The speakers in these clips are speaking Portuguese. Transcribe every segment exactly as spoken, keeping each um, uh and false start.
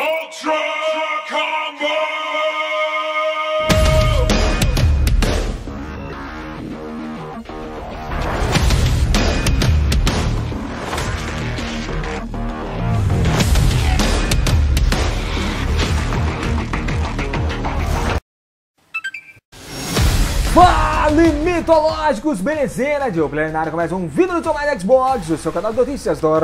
Ultra Combo! Fala, mitológicos, belezeira? Diogo Plenário começa um vídeo do Tomás Xbox, o seu canal de notícias do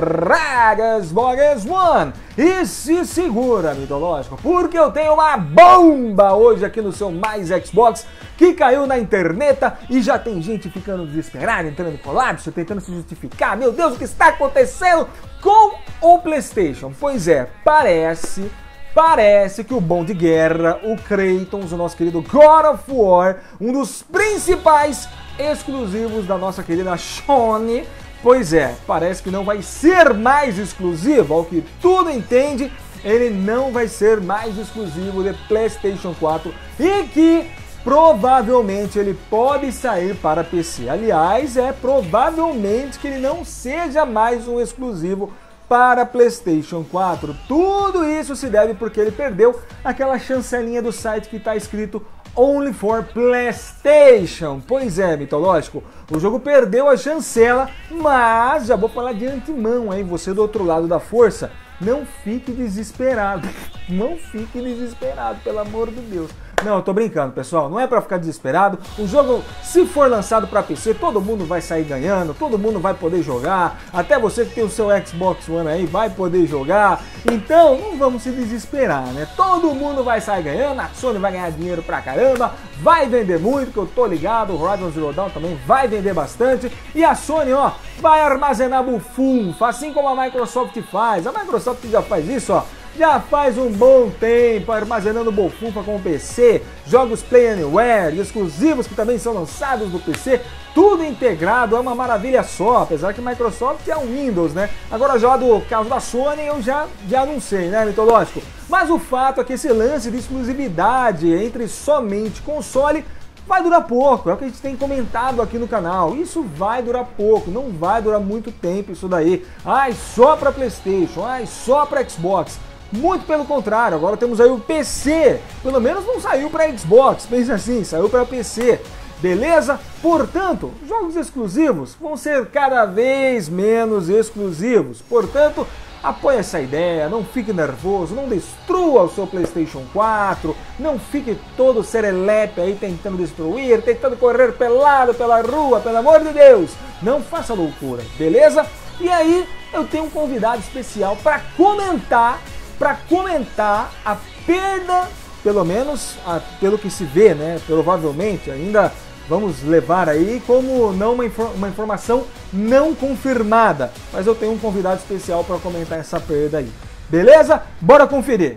Xbox One. E se segura, mitológico, porque eu tenho uma bomba hoje aqui no seu Mais Xbox que caiu na internet e já tem gente ficando desesperada, entrando em colapso, tentando se justificar. Meu Deus, o que está acontecendo com o PlayStation? Pois é, parece... Parece que o bom de guerra, o Kratos, o nosso querido God of War, um dos principais exclusivos da nossa querida Sony, pois é, parece que não vai ser mais exclusivo, ao que tudo entende, ele não vai ser mais exclusivo de PlayStation quatro e que provavelmente ele pode sair para P C. Aliás, é provavelmente que ele não seja mais um exclusivo para PlayStation quatro. Tudo isso se deve porque ele perdeu aquela chancelinha do site que está escrito Only for PlayStation. Pois é, mitológico, o jogo perdeu a chancela, mas já vou falar de antemão, hein? Você do outro lado da força, não fique desesperado. Não fique desesperado, pelo amor de Deus. Não, eu tô brincando, pessoal, não é pra ficar desesperado. O jogo, se for lançado pra P C, todo mundo vai sair ganhando, todo mundo vai poder jogar, até você que tem o seu Xbox One aí vai poder jogar. Então, não vamos se desesperar, né? Todo mundo vai sair ganhando, a Sony vai ganhar dinheiro pra caramba, vai vender muito, que eu tô ligado, o Horizon Zero Dawn também vai vender bastante, e a Sony, ó, vai armazenar bufunfa, assim como a Microsoft faz. A Microsoft já faz isso, ó. Já faz um bom tempo, armazenando bufunfa com o P C, jogos Play Anywhere, exclusivos que também são lançados no P C, tudo integrado, é uma maravilha só, apesar que Microsoft é um Windows, né? Agora já do caso da Sony eu já, já não sei, né, mitológico? Mas o fato é que esse lance de exclusividade entre somente console vai durar pouco, é o que a gente tem comentado aqui no canal. Isso vai durar pouco, não vai durar muito tempo isso daí. Ai, só para PlayStation, ai, só para Xbox. Muito pelo contrário, agora temos aí o P C, pelo menos não saiu para Xbox, pensa assim, saiu para P C, beleza? Portanto, jogos exclusivos vão ser cada vez menos exclusivos, portanto, apoie essa ideia, não fique nervoso, não destrua o seu PlayStation quatro, não fique todo serelepe aí tentando destruir, tentando correr pelado pela rua, pelo amor de Deus, não faça loucura, beleza? E aí, eu tenho um convidado especial para comentar para comentar a perda, pelo menos a, pelo que se vê, né? Provavelmente ainda vamos levar aí como não uma, infor uma informação não confirmada, mas eu tenho um convidado especial para comentar essa perda aí. Beleza? Bora conferir.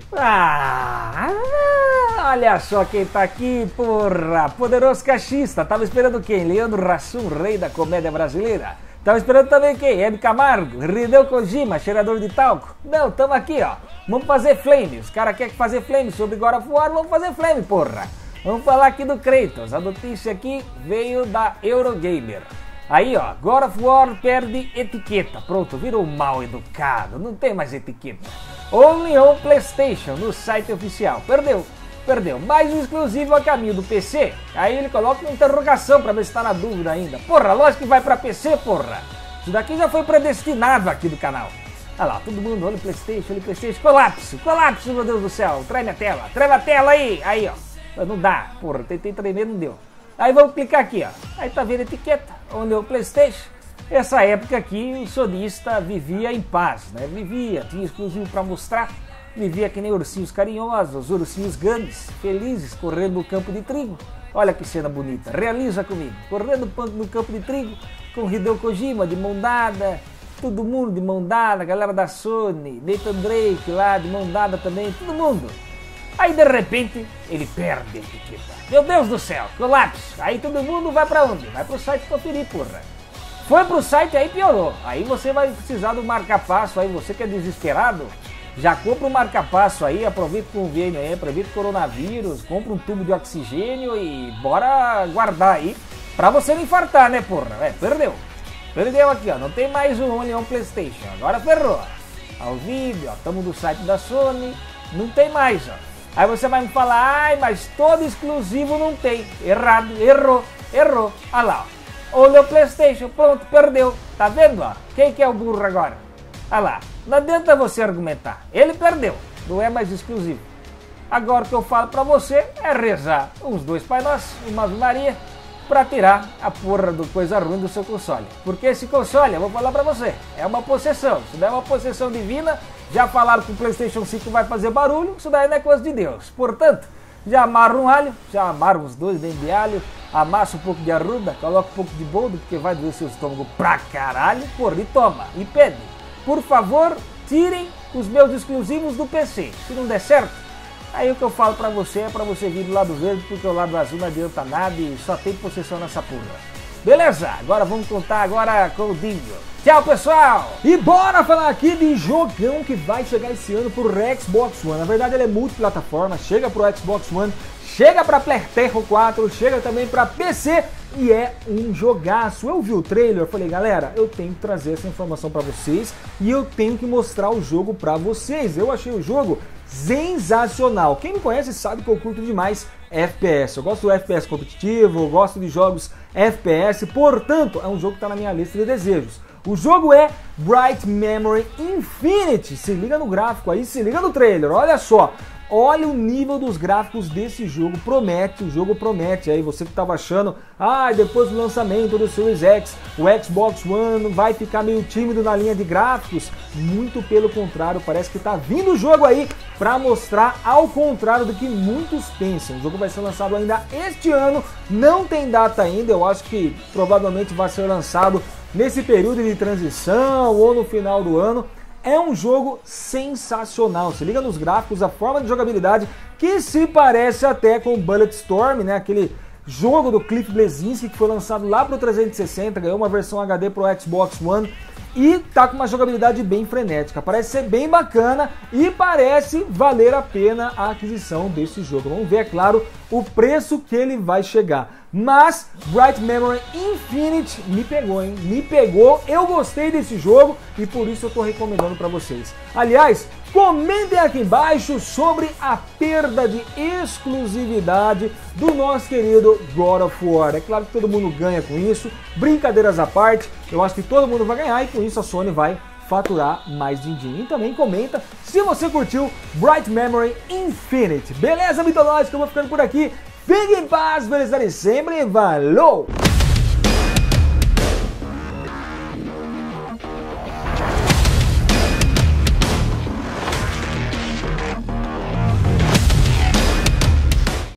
Ah, olha só quem tá aqui, porra! Poderoso cachista. Tava esperando quem? Leandro Hassum, rei da comédia brasileira. Tava esperando também quem? Hebe Camargo, Hideo Kojima, cheirador de talco. Não, tamo aqui, ó. Vamos fazer flame. Os caras querem fazer flame sobre God of War, vamos fazer flame, porra. Vamos falar aqui do Kratos. A notícia aqui veio da Eurogamer. Aí, ó, God of War perde etiqueta. Pronto, virou mal educado. Não tem mais etiqueta. Only on PlayStation, no site oficial. Perdeu. Perdeu. Mais um exclusivo a caminho do P C. Aí ele coloca uma interrogação pra ver se tá na dúvida ainda. Porra, lógico que vai pra P C, porra. Isso daqui já foi predestinado aqui do canal. Olha lá, todo mundo, olha o PlayStation, olha o PlayStation. Colapso, colapso, meu Deus do céu. Treme a tela, treme a tela aí. Aí, ó. Não dá, porra, tentei tremer, não deu. Aí vamos clicar aqui, ó. Aí tá vendo a etiqueta, onde é o PlayStation. Essa época aqui, o sonista vivia em paz, né? Vivia, tinha exclusivo pra mostrar. Vivia que nem ursinhos carinhosos, ursinhos grandes, felizes, correndo no campo de trigo. Olha que cena bonita, realiza comigo. Correndo no campo de trigo, com Hideo Kojima de mão dada, todo mundo de mão dada, galera da Sony, Nathan Drake lá de mão dada também, todo mundo. Aí de repente, ele perde a etiqueta. Meu Deus do céu, colapso. Aí todo mundo vai pra onde? Vai pro site conferir, porra. Foi pro site, aí piorou. Aí você vai precisar do marca-passo, aí você que é desesperado, já compra um marca-passo aí, aproveita o convênio aí, aproveita o coronavírus, compra um tubo de oxigênio e bora guardar aí pra você não infartar, né, porra? É, perdeu. Perdeu aqui, ó, não tem mais um Only on PlayStation, agora ferrou. Ao vídeo, ó, estamos no site da Sony, Não tem mais, ó. Aí você vai me falar, ai, mas todo exclusivo não tem. Errado, errou, errou. Olha lá, ó. Olha o PlayStation, pronto, perdeu. Tá vendo, ó? Quem que é o burro agora? Olha lá, não adianta você argumentar. Ele perdeu, não é mais exclusivo. Agora o que eu falo pra você é rezar uns dois Pai Nosso, uma Ave Maria, pra tirar a porra do coisa ruim do seu console. Porque esse console, eu vou falar pra você, é uma possessão. Isso daí é uma possessão divina. Já falaram que o PlayStation cinco vai fazer barulho, isso daí não é coisa de Deus. Portanto, já amarra um alho, já amarra uns dois dentes de alho, amassa um pouco de arruda, coloca um pouco de boldo, porque vai doer seu estômago pra caralho, porra, e toma, e pede. Por favor, tirem os meus exclusivos do P C. Se não der certo, aí o que eu falo pra você é pra você vir do lado verde, porque o lado azul não adianta nada e só tem possessão nessa porra. Beleza? Agora vamos contar agora com o Dinho. Tchau, pessoal! E bora falar aqui de jogão que vai chegar esse ano pro Xbox One. Na verdade ele é multiplataforma, chega pro Xbox One, chega pra PlayStation quatro, chega também pra P C e é um jogaço. Eu vi o trailer, eu falei, galera, eu tenho que trazer essa informação pra vocês e eu tenho que mostrar o jogo pra vocês. Eu achei o jogo sensacional. Quem me conhece sabe que eu curto demais F P S. Eu gosto do F P S competitivo, eu gosto de jogos F P S, portanto, é um jogo que tá na minha lista de desejos. O jogo é Bright Memory Infinity. Se liga no gráfico aí, se liga no trailer, olha só. Olha o nível dos gráficos desse jogo, promete, o jogo promete. Aí você que estava achando, ah, depois do lançamento do Series X, o Xbox One vai ficar meio tímido na linha de gráficos. Muito pelo contrário, parece que tá vindo o jogo aí para mostrar ao contrário do que muitos pensam. O jogo vai ser lançado ainda este ano, não tem data ainda, eu acho que provavelmente vai ser lançado nesse período de transição ou no final do ano. É um jogo sensacional, se liga nos gráficos, a forma de jogabilidade que se parece até com Bulletstorm, né? Aquele jogo do Cliff Bleszinski que foi lançado lá para o trezentos e sessenta, ganhou uma versão H D para o Xbox One e tá com uma jogabilidade bem frenética. Parece ser bem bacana e parece valer a pena a aquisição desse jogo. Vamos ver, é claro, o preço que ele vai chegar. Mas Bright Memory Infinity me pegou, hein? Me pegou, eu gostei desse jogo e por isso eu tô recomendando para vocês. Aliás, comentem aqui embaixo sobre a perda de exclusividade do nosso querido God of War. É claro que todo mundo ganha com isso, brincadeiras à parte, eu acho que todo mundo vai ganhar e com isso a Sony vai faturar mais din-din. E também comenta se você curtiu Bright Memory Infinity. Beleza, mitológica? Eu vou ficando por aqui. Fique em paz, felicidade sempre, valeu!